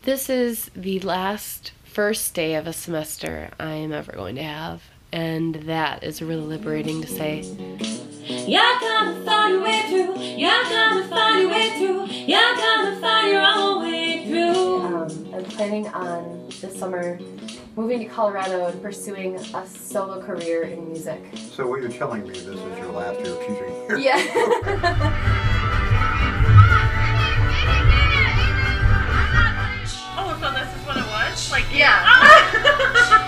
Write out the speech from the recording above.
This is the last first day of a semester I am ever going to have, and that is really liberating to say. You're gonna find your way through, you're gonna find your way through, you're gonna find your own way through. I'm planning on this summer moving to Colorado and pursuing a solo career in music. So what you're telling me, this is your last year of teaching here? Yeah. Oh, so this is what it was? Like, yeah.